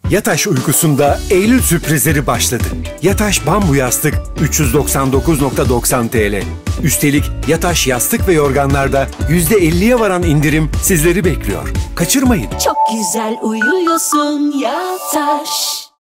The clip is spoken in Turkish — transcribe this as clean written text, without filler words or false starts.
Yataş uykusunda Eylül sürprizleri başladı. Yataş bambu yastık 399.90 TL. Üstelik Yataş yastık ve yorganlarda %50'ye varan indirim sizleri bekliyor. Kaçırmayın. Çok güzel uyuyorsun Yataş.